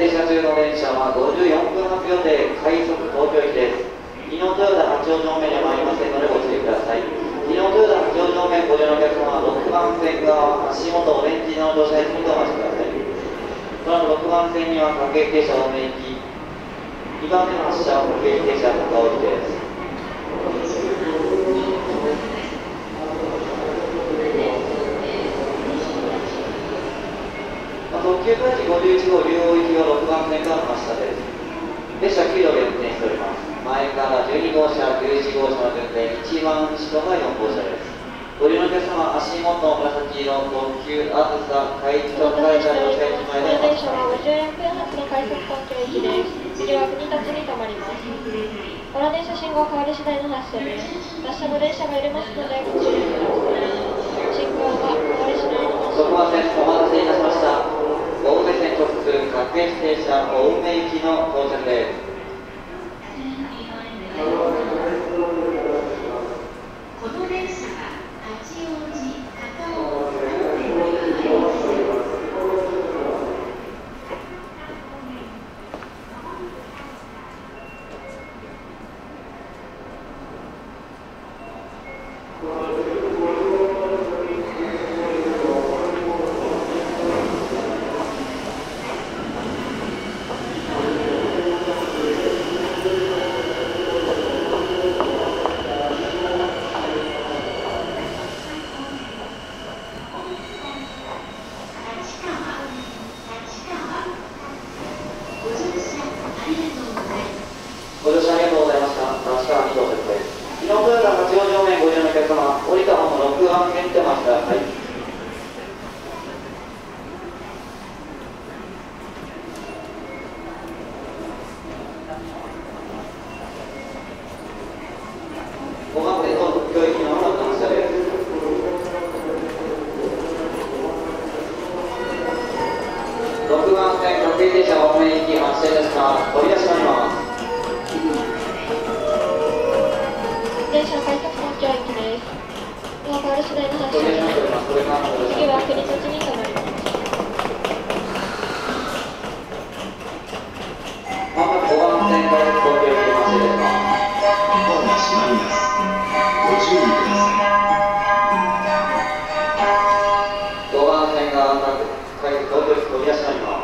停車中の電車は54分発予定快速東京行きです。日野豊田八王子方面には参りませんのでご注意ください。日野豊田八王子方面ご利用のお客様は6番線側足元オレンジの乗車列にてお待ちください。この6番線には各駅停車青梅行き、2番目の発車は各駅停車高尾行きです。特急開示51号竜王行きは6番線からの発車です。列車9両で運転しております。前から12号車、11号車の順で一番後ろが4号車です。ご利用のお客様、足元紫色特急あずさ快速会社の車駅前でお待ちください。 54分発の快速東京行きです。次は国立に停まります。この電車信号変わり次第の発車です。発車の電車が揺れますのでご注意ください。信号が変わり次第の発車です。 6番線お待たせいたしました。青梅線直通各駅停車青梅行きの到着です。 この電車は八王子、高尾、神戸に入ります。 ご乗車ありがとうございました。立川に到着です。日野豊田八王子方面ご利用のお客様、降りた方も6番線にてお待ちください。5番線と東京行きの発車です。6番線各駅停車青梅行き発車ですが、取り出しがあります。 電車快速東京行きです。今変わり次第の発車です。次は国立に停まります。 まもなく5番線快速東京行き発車ですが、 ドアが閉まります。ご注意ください。 5番線が快速東京行き取り出しがあります。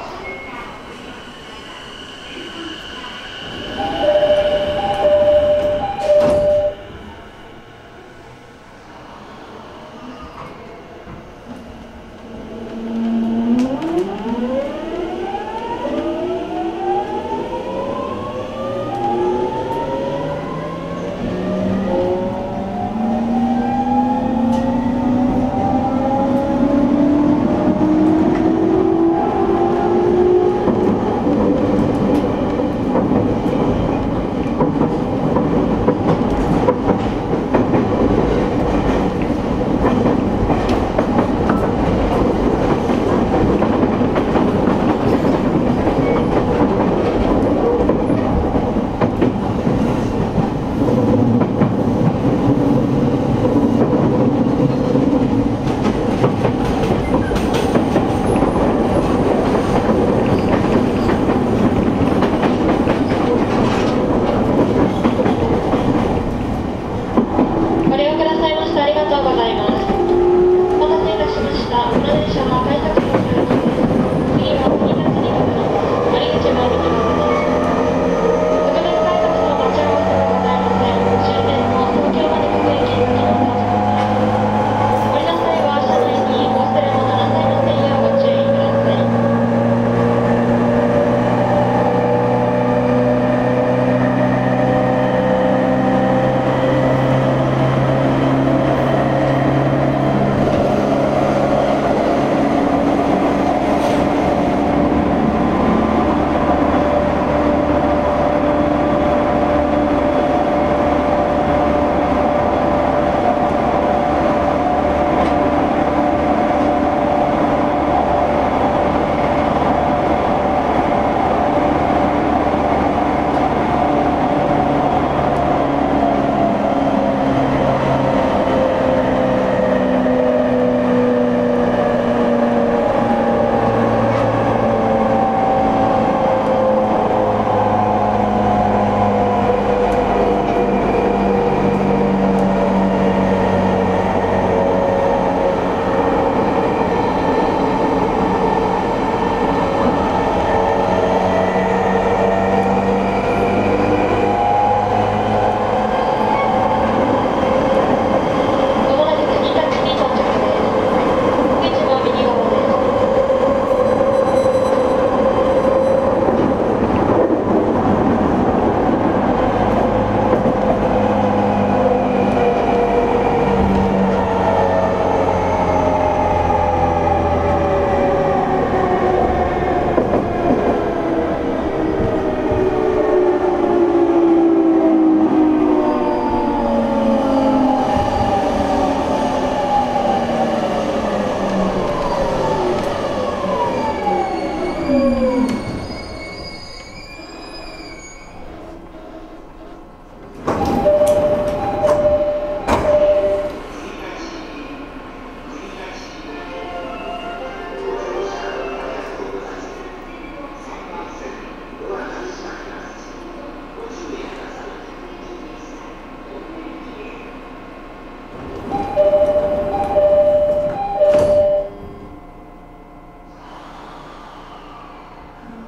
ご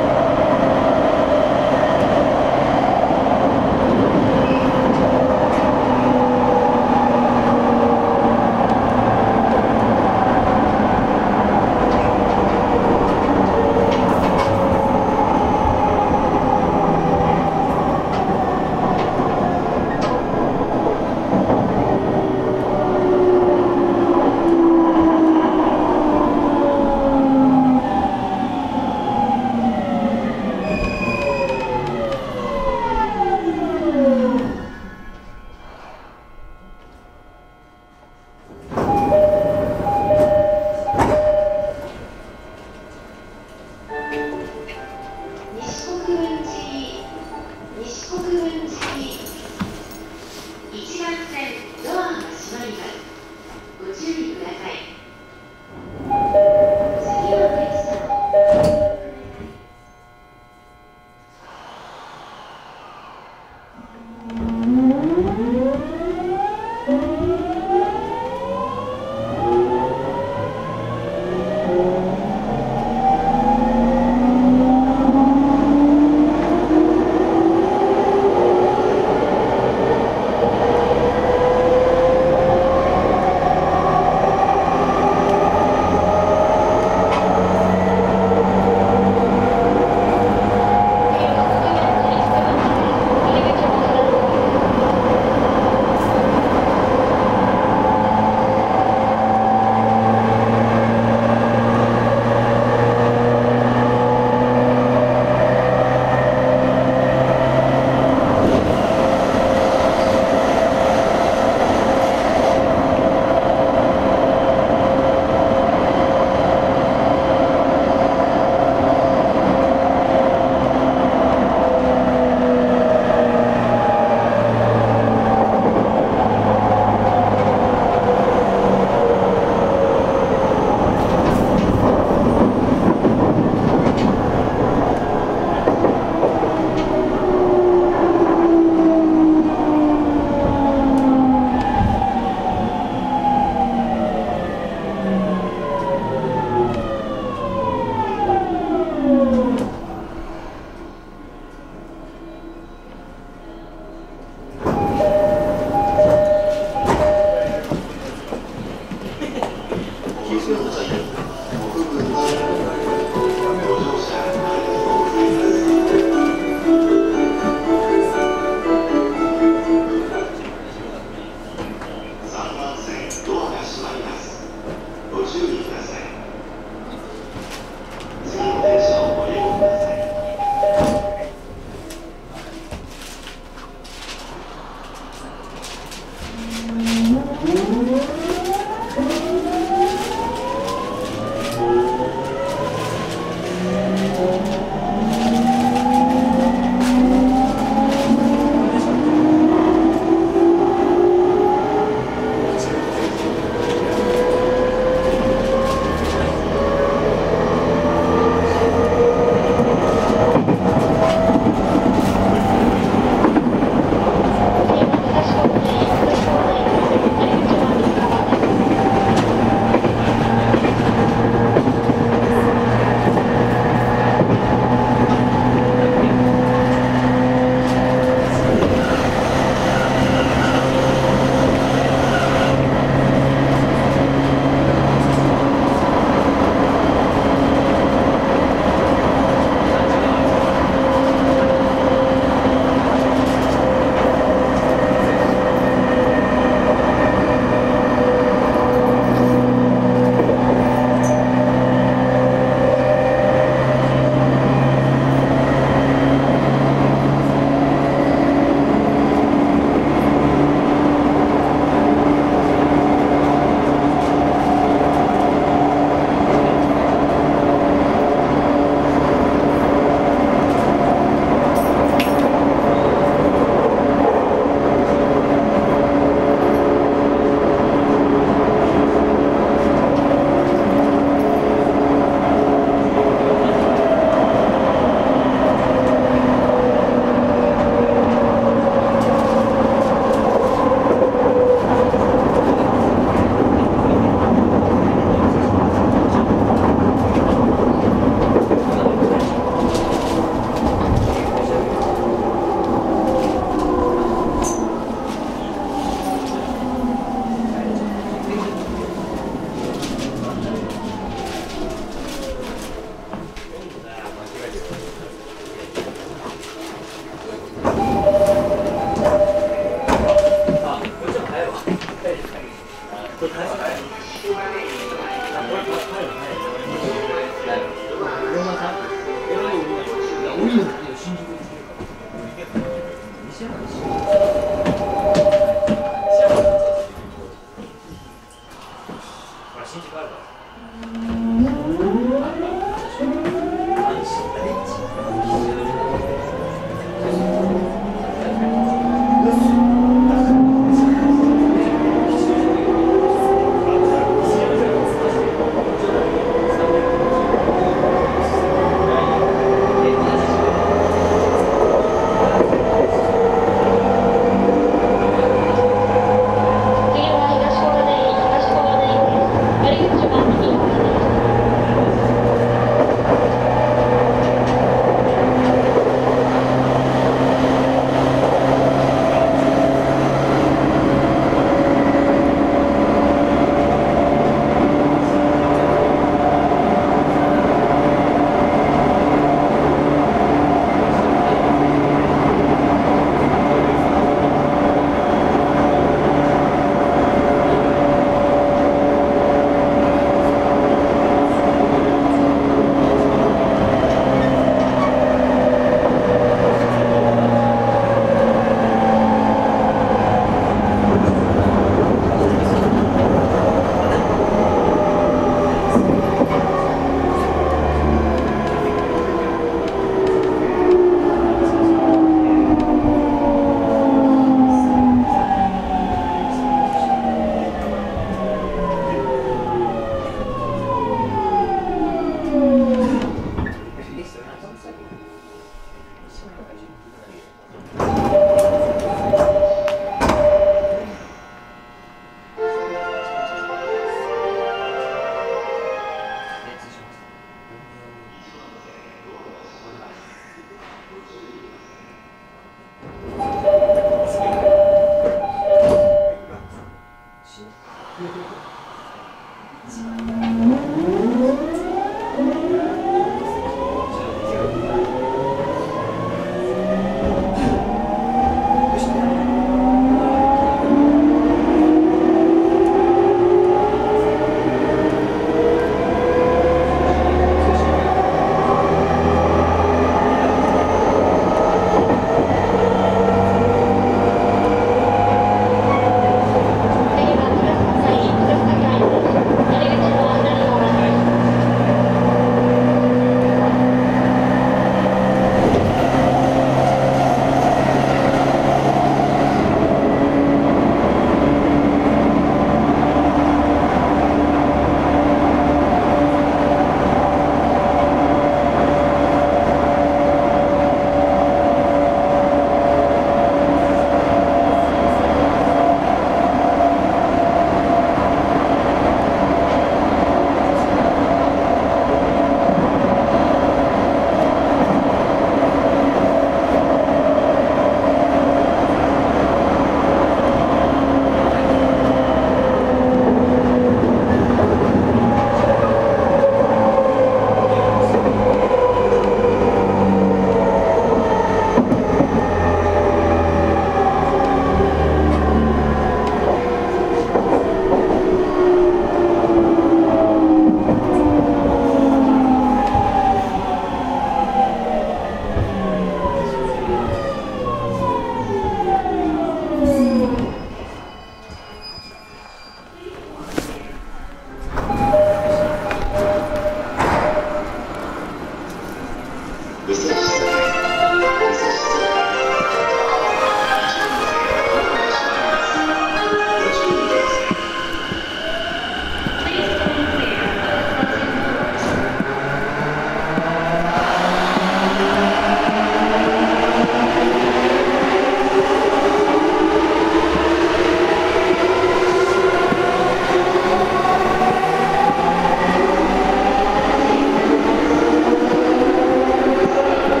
「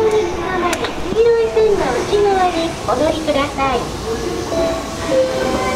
に捕まり黄色い線の内側にお乗りください。